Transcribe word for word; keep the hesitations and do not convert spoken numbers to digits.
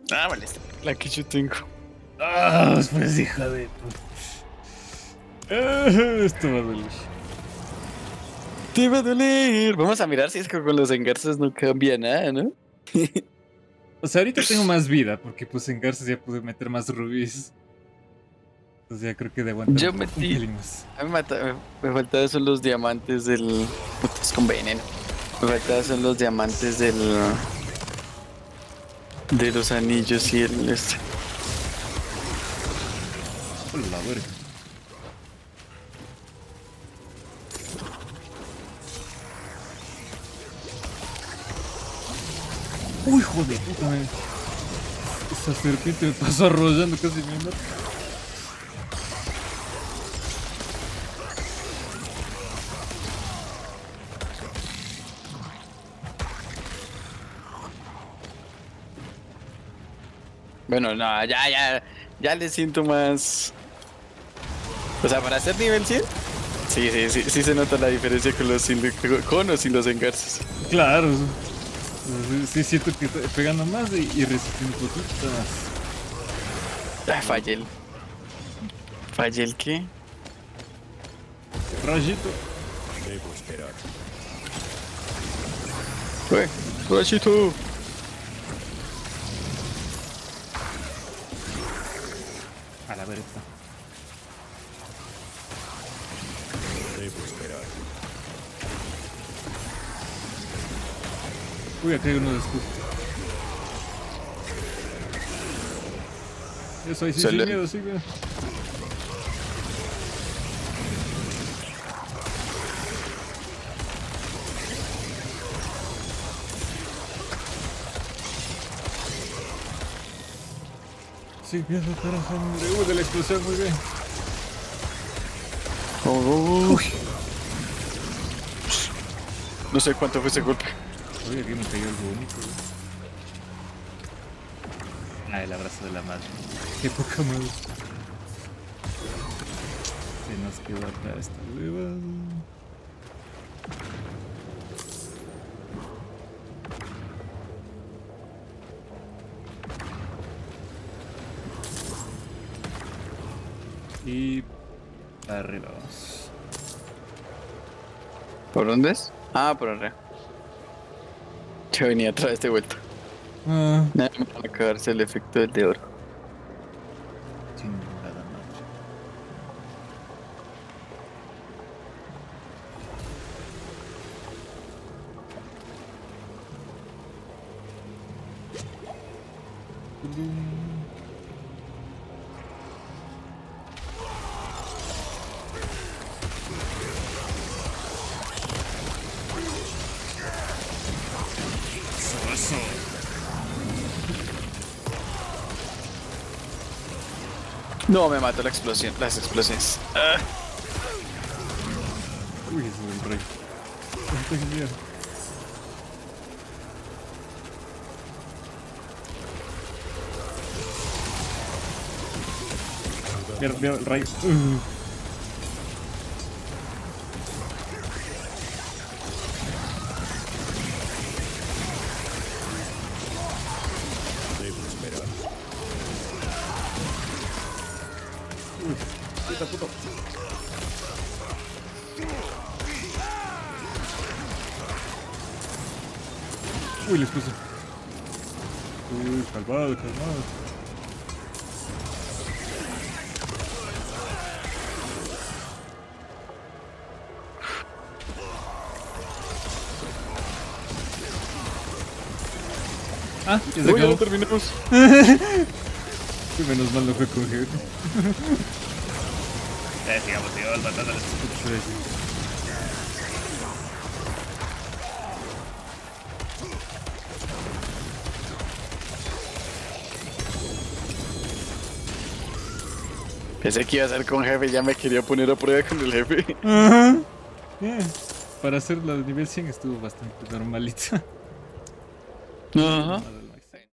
Ah, vale, la que yo tengo. Ah, pues hija de puta. Ah, esto va a doler. Te va a doler. Vamos a mirar si es que con los engarzos no cambia nada, ¿no? O sea, ahorita tengo más vida porque pues en Garza ya pude meter más rubíes. Entonces ya creo que de aguantar Yo un, un metí. pelín más. A mí me, mata- me faltaban son los diamantes del. Putas con veneno. Me faltaban son los diamantes del. De los anillos y el este. Hola, la verga. Uy, hijo de puta, me... Esa serpiente me pasó arrollando casi me mata. Bueno, no, ya, ya. Ya le siento más. O sea, para hacer nivel cien. Sí, sí, sí, sí se nota la diferencia con los sin, con o sin los engarzos. Claro. Sí, sí siento que estoy pegando más y, y resistiendo un poquito más. Ah, fallé el. ¿Fallé el qué? Rayito. Debo esperar. Fue, Rachito. A la verga. Debo esperar. Uy, acá hay uno de escudo. Eso ahí sí, sin Solo- miedo, sí, miedo. Sí, miedo, carajo. Uy, de la explosión, muy bien. Uy. No sé cuánto fue ese golpe. Uy, aquí me cayó algo bonito. Ah, el abrazo de la madre. Qué poca madre. Se nos quedó acá esta hueva. Y para arriba vamos. ¿Por dónde es? Ah, por arriba. Yo venía atrás de vuelta. Ah, Nada, me va a acabarse el efecto del de oro. chingada madre. No, me mató la explosión, las explosiones. Ah. Uy, ese es el rey. Tengo miedo. Mierda, mierda, el rayo. Uh. Debo esperar. Uy, puta puto. Uy, les puse. Uy, calmado, calmado. Ah, ya se Uy, ya acabó. lo terminamos. Uy, menos mal no fue con jefe. Eh, sigamos, sigamos matando a los putos. Pensé que iba a ser con jefe, ya me quería poner a prueba con el jefe. Ajá. Bien. Para hacer la de nivel cien estuvo bastante normalita. Ajá.